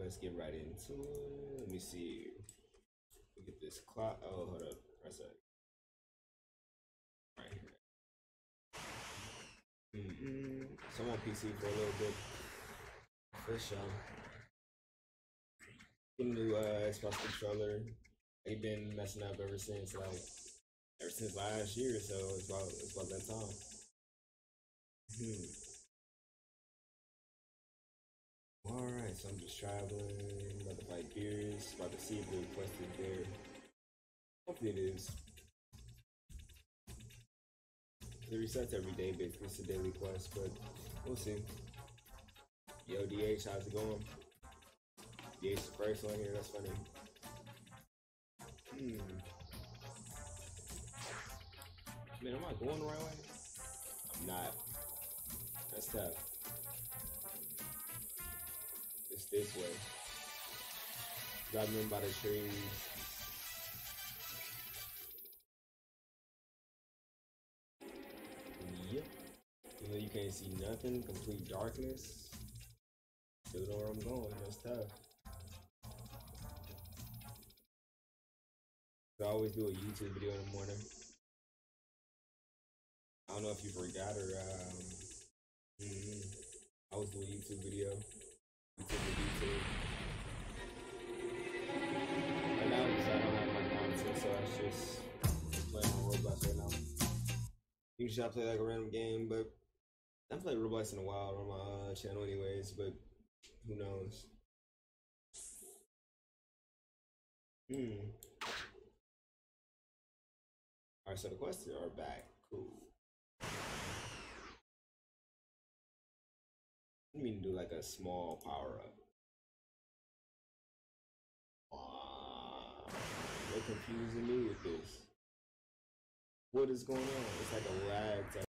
let's get right into it. Let me see. Look at this clock. Oh, hold up. Press that. Right here. So I'm on PC for a little bit. For sure. Get a new Xbox controller. They've been messing up ever since last year, so it's about that time. Alright, so I'm just traveling, about to fight Gears, about to see if the request is there. Hopefully it is. It resets every day, basically it's a daily quest, but we'll see. Yo, DH, how's it going? DH is first on here, that's funny. Man, am I going the right way? I'm not. That's tough. It's this way. Driving in by the trees. Yep. Even though you can't see nothing, complete darkness. Still know where I'm going, that's tough. I always do a YouTube video in the morning. I don't know if you forgot or I always do a YouTube video. YouTube. Right now because I don't have my content, so I just playing on Roblox right now. Usually I play like a random game, but I haven't played Roblox in a while on my channel anyways, but who knows. Alright, so the quests are back. Cool. I mean, do like a small power up. They're confusing me with this. What is going on? It's like a lag type.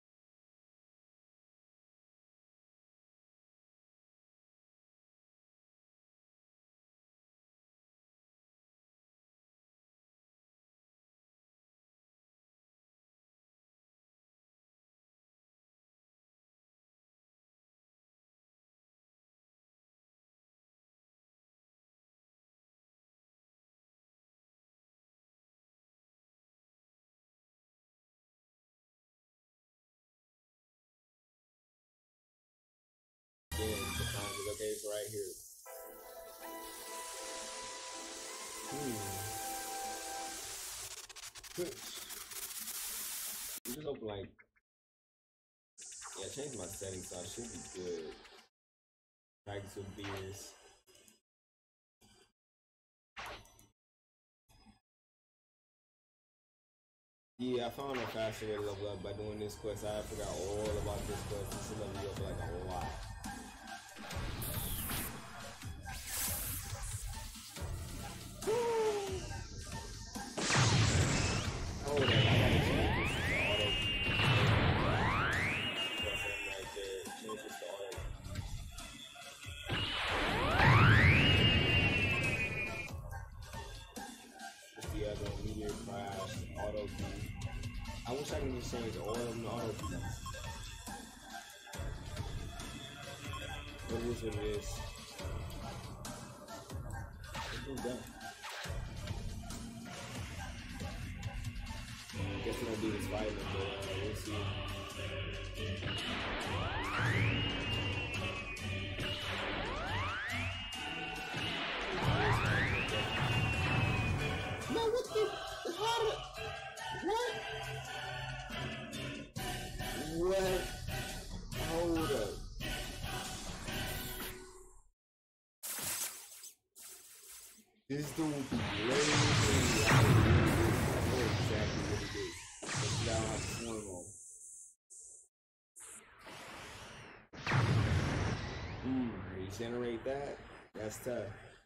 Okay, it's right here. You just open like, yeah, I changed my settings so I should be good. Practice with beers. Yeah, I found a faster way to level up by doing this quest. I forgot all about this quest. This will level you up like a lot. Hold on, I gotta change this to auto. Right there. Change this to auto. What's the other one? Meteor crash, auto key. I wish I could just change all of them to auto key. What is what it is? What's that? Guess we're gonna do this fighting, but we'll see. No, what the? How did? What? What? Hold up. This dude would be lazy. I know exactly what he did. But now I swim on. Regenerate that? That's tough.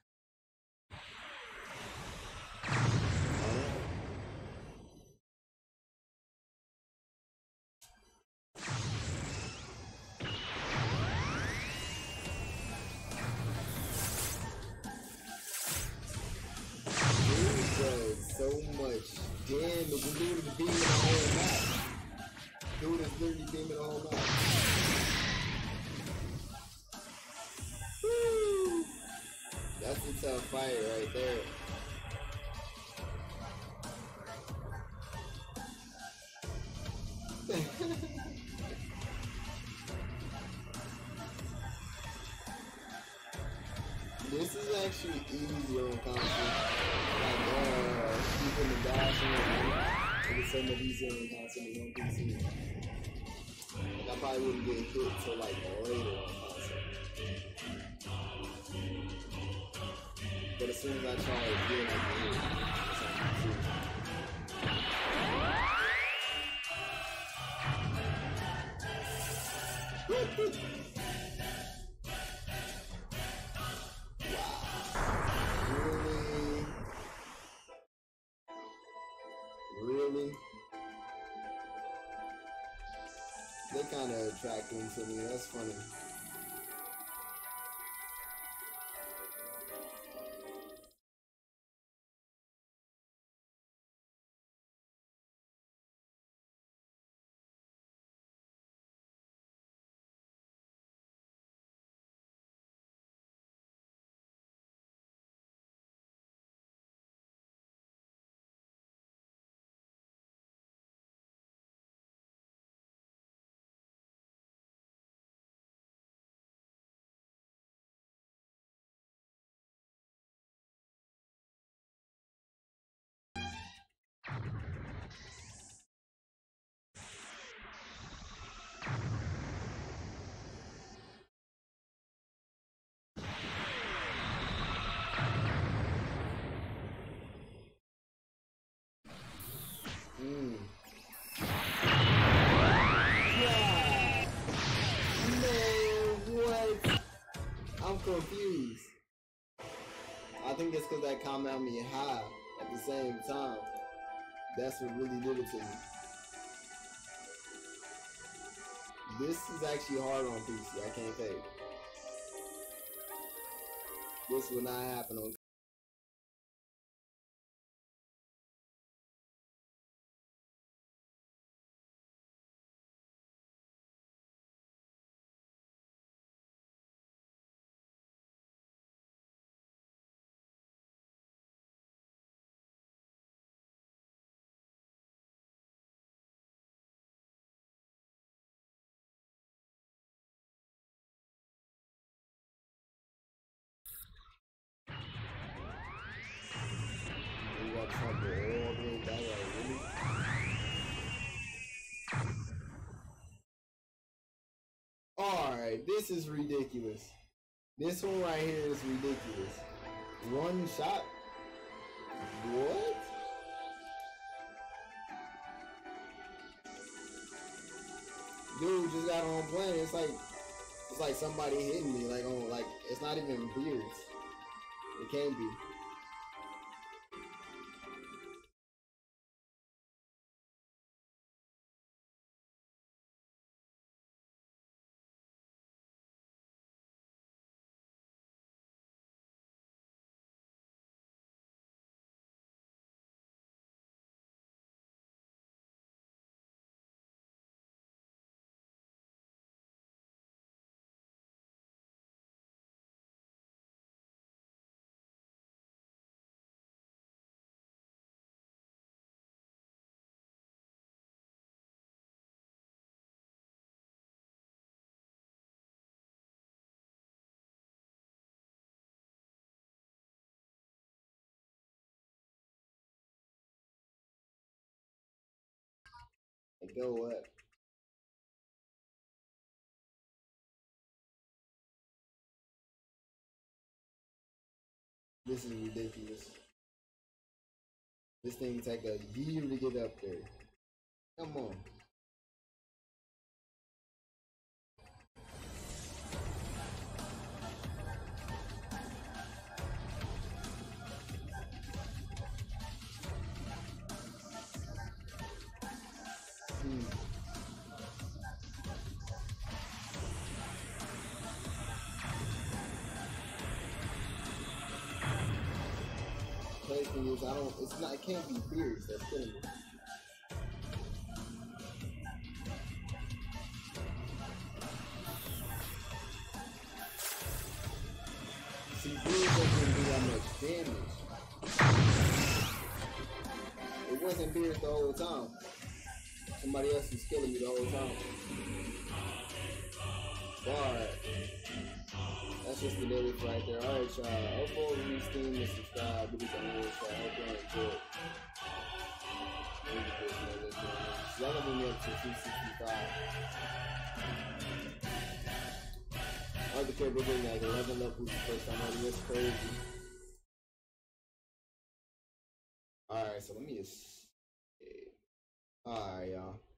So much damage. This dude is beaming the whole map. Dude is literally beaming the whole map. Woo! That's a tough fight right there. This is actually easier on console. Like, keeping the dash in it. It's so much easier on console than on PC. Like, I probably wouldn't get hit till like later on console. But as soon as I try it again, I get hit. It's on PC. Really? They kind of attracting to me. That's funny. Yeah. Man, what? I'm confused. I think it's because that Kamehameha at the same time. That's what really did it to me. This is actually hard on PC. I can't fake it. This will not happen on. We got trouble all the way back, really? Alright, this is ridiculous. This one right here is ridiculous. One shot? What? Dude just got on plane. It's like somebody hitting me. Like on it's not even beards. It can't be. Like, go what? This is ridiculous. This thing take a year to get up there. Come on. Thing is, it can't be beards that's killing me. See, beards can be drinking beers the whole time. Somebody else is killing me the whole time. Alright. That's just the daily right there. Alright, y'all. Hope you release Steam and subscribe. Do this on the show. I hope you enjoy it. Y'all gonna be up to 265. Other people getting like 11 levels the first time on this crazy. Alright, so let me just. Alright, y'all.